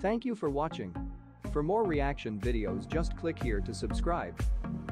Thank you for watching. For more reaction videos just click here to subscribe.